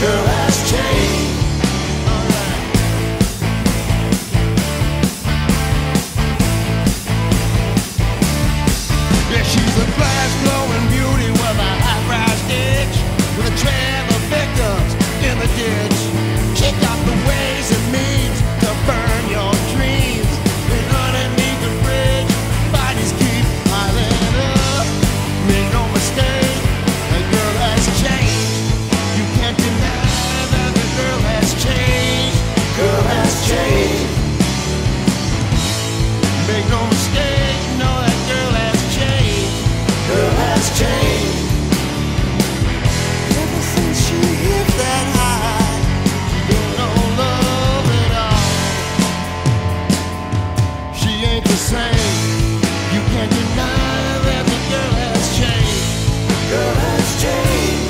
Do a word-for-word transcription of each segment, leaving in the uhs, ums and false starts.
girl has changed. Yeah, she's a flash-blowing beauty with a high-brow itch, with a trail of victims in the ditch. She got the ways and means to burn your dreams. And underneath the bridge, bodies keep piling up. Make no mistake, the girl has changed. You can't deny that the girl has changed. Girl has changed. Make no mistake, no, that girl has changed. Girl has changed. Ever since she hit that high, she don't know love at all. She ain't the same. You can't deny that the girl has changed. Girl has changed.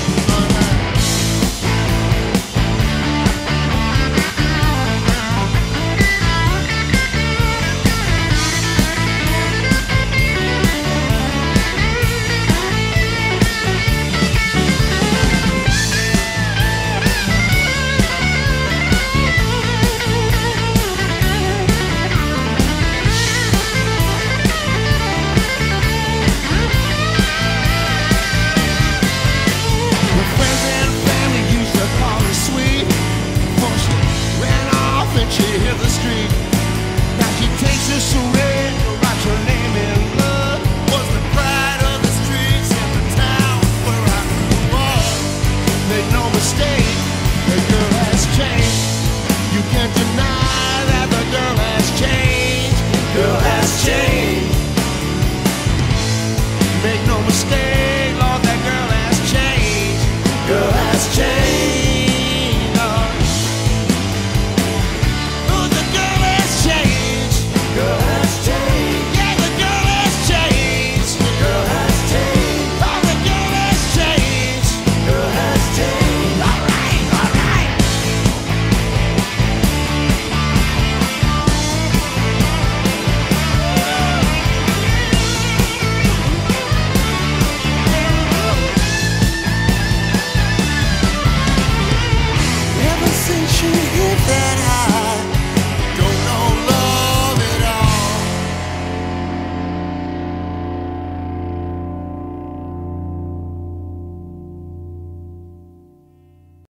She hit the street. Now she takes her charade to write her name in blood. Was the pride of the streets in the town where I grew up. Make no mistake, the girl has changed. You can't deny that the girl has changed. Girl has changed. Make no mistake, Lord, that girl has changed. Girl has changed. Girl has changed. Yeah, the girl has changed. Girl has changed. Oh, the girl has changed. Girl has changed. All right, all right. Ever since she